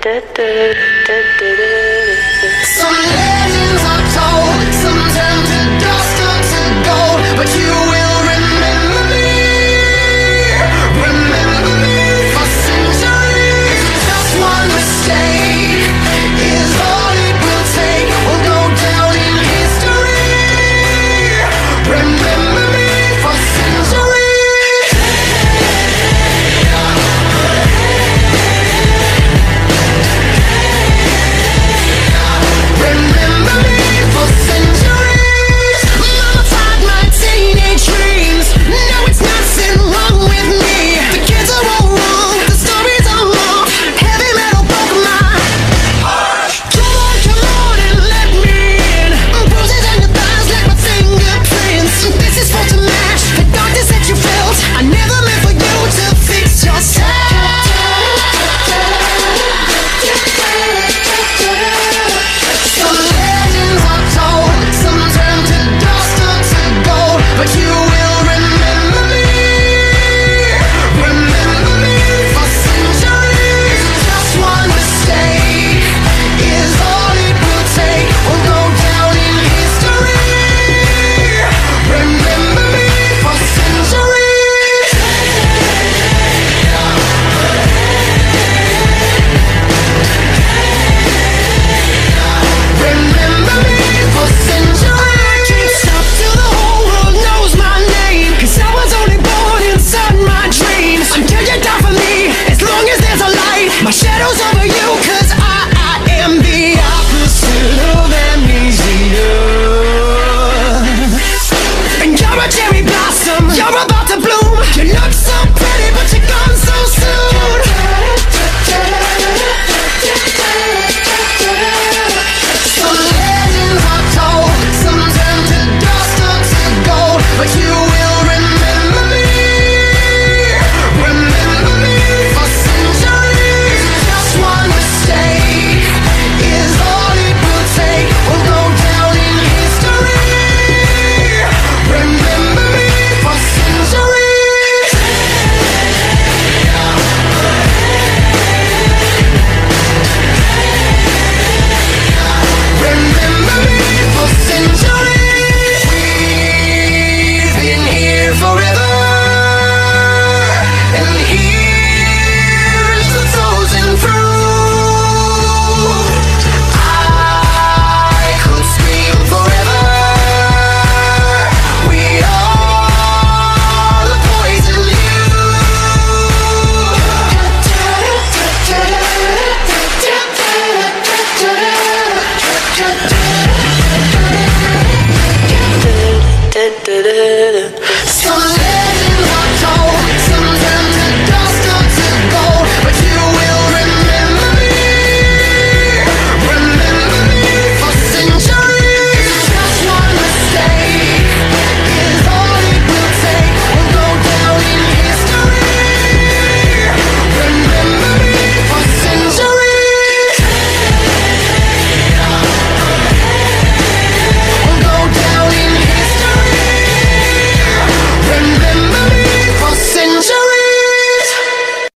Some legends are told, some turn to dust or to gold, but you will remember me for centuries. Just one mistake is all it will take. We'll go down in history. Remember me for centuries. Remember me for centuries. Mama tied my teenage dreams. No, it's nothing wrong with me. The kids are all wrong, the stories are long. Heavy metal broke my heart. Come on and let me in. Bruises on your thighs like my fingerprints. This is for to match the darkness that you felt. I never meant for you to fix yourself. Some legends are told, some turn to dust or to gold, but you will remember me for centuries. Just one mistake is all it will take. We'll go down in history. Remember me for centuries. Remember me for centuries. I can't stop till the whole world knows my name, 'cause I was only born inside my dreams. Until you die for me, as long as there's a light, my shadow's over you, 'cause I am the opposite of amnesia. And you're a cherry blossom, you're a